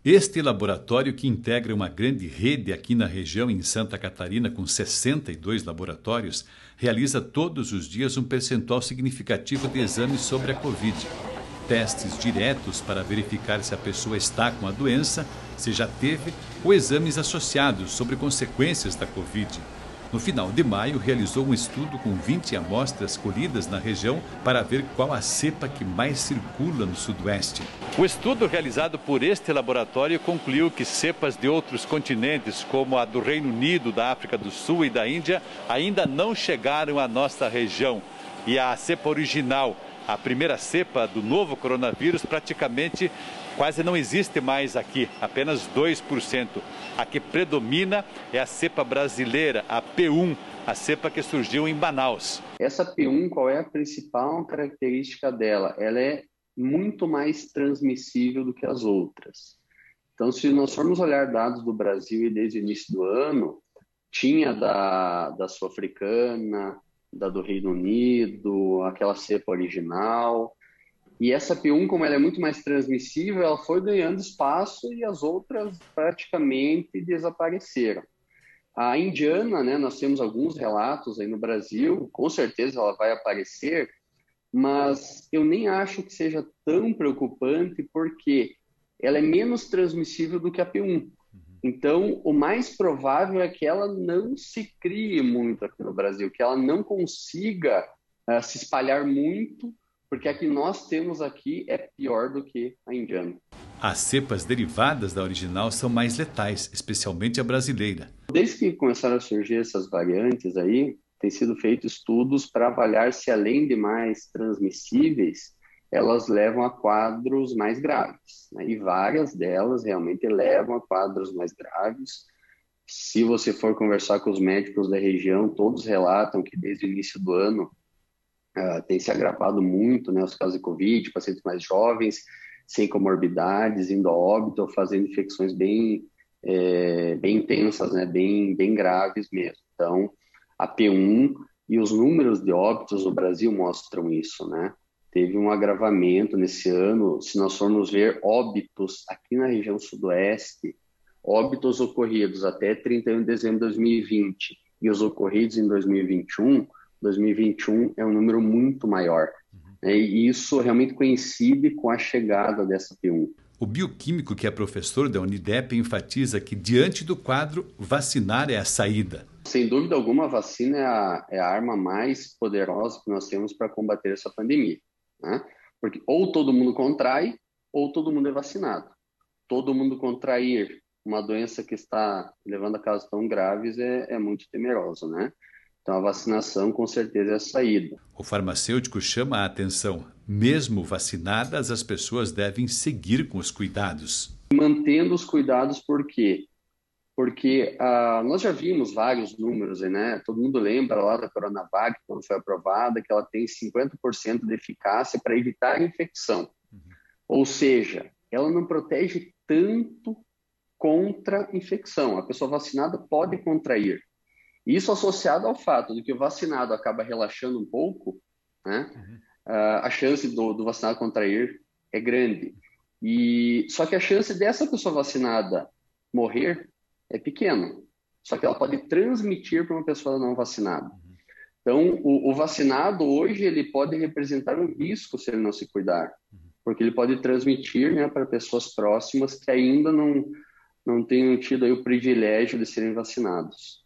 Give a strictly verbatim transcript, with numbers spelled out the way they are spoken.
Este laboratório, que integra uma grande rede aqui na região, em Santa Catarina, com sessenta e dois laboratórios, realiza todos os dias um percentual significativo de exames sobre a Covid. Testes diretos para verificar se a pessoa está com a doença, se já teve, ou exames associados sobre consequências da Covid. No final de maio, realizou um estudo com vinte amostras colhidas na região para ver qual a cepa que mais circula no Sudoeste. O estudo realizado por este laboratório concluiu que cepas de outros continentes, como a do Reino Unido, da África do Sul e da Índia, ainda não chegaram à nossa região. E a cepa original, a primeira cepa do novo coronavírus, praticamente quase não existe mais aqui, apenas dois por cento. A que predomina é a cepa brasileira, a P um, a cepa que surgiu em Manaus. Essa P um, qual é a principal característica dela? Ela é muito mais transmissível do que as outras. Então, se nós formos olhar dados do Brasil e desde o início do ano, tinha da, da sul-africana, da do Reino Unido, aquela cepa original. E essa P um, como ela é muito mais transmissível, ela foi ganhando espaço e as outras praticamente desapareceram. A indiana, né, nós temos alguns relatos aí no Brasil, com certeza ela vai aparecer, mas eu nem acho que seja tão preocupante porque ela é menos transmissível do que a P um. Então, o mais provável é que ela não se crie muito aqui no Brasil, que ela não consiga uh, se espalhar muito, porque a que nós temos aqui é pior do que a indiana. As cepas derivadas da original são mais letais, especialmente a brasileira. Desde que começaram a surgir essas variantes aí, tem sido feitos estudos para avaliar se, além de mais transmissíveis, elas levam a quadros mais graves, né? E várias delas realmente levam a quadros mais graves. Se você for conversar com os médicos da região, todos relatam que desde o início do ano uh, tem se agravado muito, né, os casos de Covid, pacientes mais jovens, sem comorbidades, indo a óbito, fazendo infecções bem, é, bem intensas, né, bem, bem graves mesmo. Então, a P um e os números de óbitos no Brasil mostram isso, né? Teve um agravamento nesse ano, se nós formos ver óbitos aqui na região sudoeste, óbitos ocorridos até trinta e um de dezembro de dois mil e vinte e os ocorridos em dois mil e vinte e um, dois mil e vinte e um é um número muito maior. Uhum. E isso realmente coincide com a chegada dessa P um. O bioquímico, que é professor da Unidep, enfatiza que, diante do quadro, vacinar é a saída. Sem dúvida alguma, a vacina é a, é a arma mais poderosa que nós temos para combater essa pandemia, né? Porque ou todo mundo contrai, ou todo mundo é vacinado. Todo mundo contrair uma doença que está levando a casos tão graves é, é muito temeroso, né? Então, a vacinação, com certeza, é a saída. O farmacêutico chama a atenção. Mesmo vacinadas, as pessoas devem seguir com os cuidados. Mantendo os cuidados, por quê? Porque ah, nós já vimos vários números, né? Todo mundo lembra lá da Coronavac, quando foi aprovada, que ela tem cinquenta por cento de eficácia para evitar a infecção. Uhum. Ou seja, ela não protege tanto contra a infecção. A pessoa vacinada pode contrair. Isso associado ao fato de que o vacinado acaba relaxando um pouco, né? Uhum. Uh, a chance do, do vacinado contrair é grande. E, só que a chance dessa pessoa vacinada morrer é pequena. Só que ela pode transmitir para uma pessoa não vacinada. Uhum. Então, o, o vacinado hoje ele pode representar um risco se ele não se cuidar. Uhum. Porque ele pode transmitir, né, para pessoas próximas que ainda não, não tenham tido aí o privilégio de serem vacinados.